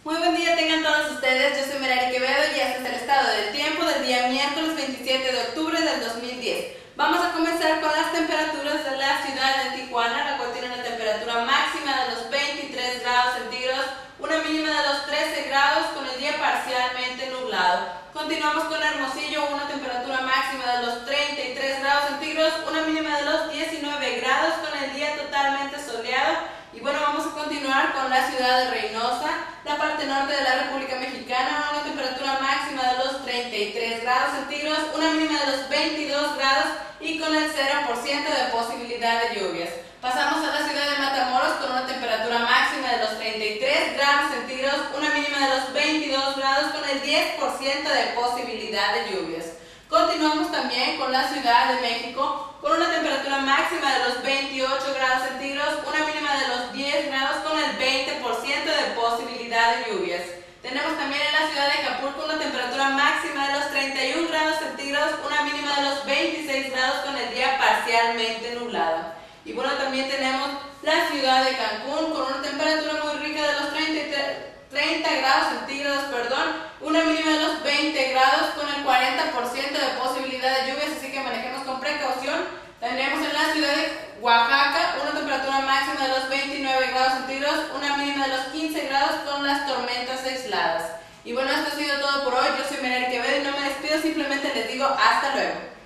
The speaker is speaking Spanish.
Muy buen día tengan todos ustedes, yo soy Merari Quevedo y este es el estado del tiempo del día miércoles 27 de octubre del 2010. Vamos a comenzar con las temperaturas de la ciudad de Tijuana, la cual tiene una temperatura máxima de los 23 grados centígrados, una mínima de los 13 grados con el día parcialmente nublado. Continuamos con Hermosillo, una temperatura máxima de los 33 grados centígrados, una mínima de los 19 grados con el día totalmente soleado. Y bueno, vamos a continuar con la ciudad de Reynosa, la parte norte de la República Mexicana, una temperatura máxima de los 33 grados centígrados, una mínima de los 22 grados y con el 0% de posibilidad de lluvias. Pasamos a la ciudad de Matamoros con una temperatura máxima de los 33 grados centígrados, una mínima de los 22 grados con el 10% de posibilidad de lluvias. Continuamos también con la Ciudad de México con una temperatura máxima de los 28 grados centígrados, una mínima de los 10 grados con el 20% de posibilidad de lluvias. Tenemos también en la ciudad de Acapulco una temperatura máxima de los 31 grados centígrados, una mínima de los 26 grados con el día parcialmente nublado. Y bueno, también tenemos la ciudad de Cancún con una temperatura muy rica de los 30 grados centígrados, una mínima de los 20 grados con el 40% de posibilidad de lluvias, así que manejemos con precaución. Tenemos en la ciudad de Oaxaca una temperatura máxima de los 29 grados centígrados, una mínima de los 15 grados con las tormentas aisladas. Y bueno, esto ha sido todo por hoy. Yo soy Merari Quevedo y no me despido, simplemente les digo hasta luego.